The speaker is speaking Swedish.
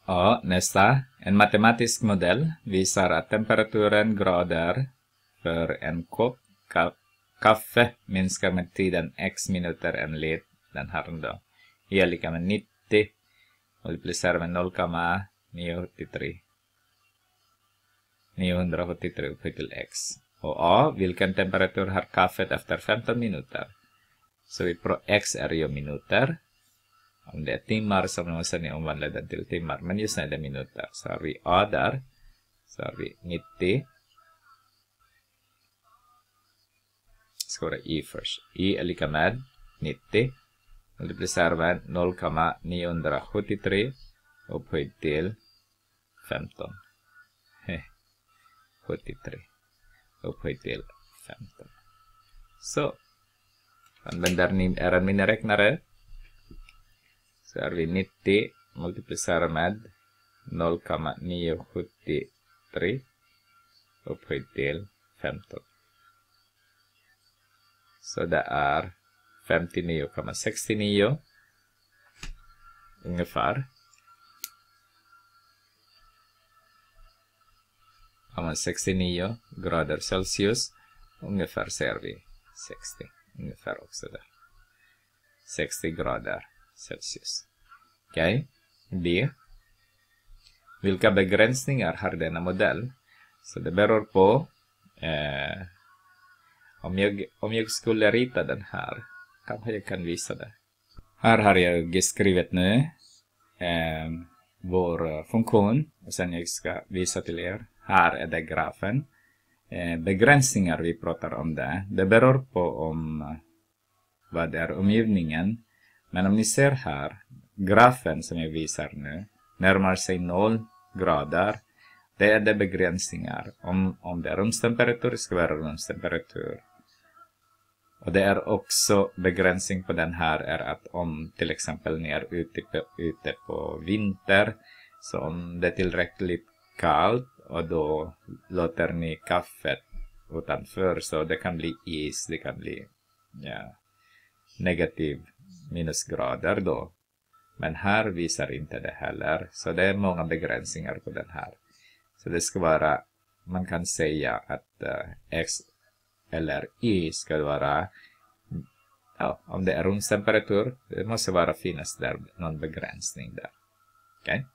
Ja, nästa. En matematisk modell visar att temperaturen grader för en kopp kaffe minskar med tiden x minuter enligt den här då. Y är lika med 90 multiplicerar med 0,983 upphöjt till x. Och a, vilken temperatur har kaffet efter 15 minuter? Så vi x är ju minuter. Om det är timmar så måste ni omvandla den till timmar. Men just när det är minuter så har vi a där. Så har vi 90. Ska vara y först. Y är lika med 90. Multiplicerar med 0,973 upphöjt till 15. 73 upphöjt till 15. Så. Använder ni er miniräknare. Så har vi 90 multiplicerar med 0,973 upphöjt till 15. Så det är 59,69 ungefär. 69 grader Celsius. Ungefär ser vi 60. Ungefär också där. 60 grader Celsius. Okej. B. Vilka begränsningar har denna modell? Så det beror på om jag skulle rita den här. Kanske jag kan visa det. Här har jag skrivit nu vår funktion. Och sen jag ska visa till er. Här är det grafen. Begränsningar vi pratar om det. Det beror på vad är omgivningen. Men om ni ser här, grafen som jag visar nu närmar sig 0 grader. Det är det begränsningar. Om det är rumstemperatur ska det vara rumstemperatur. Och det är också begränsning på den här är att om till exempel ni är ute på vinter. Så om det är tillräckligt kallt och då låter ni kaffet utanför så det kan bli is, det kan bli negativ minusgrader då. Men här visar inte det heller. Så det är många begränsningar på den här. Så det ska vara, man kan säga att x eller y ska vara, om det är rumstemperatur, det måste vara finnas där någon begränsning där. Okej?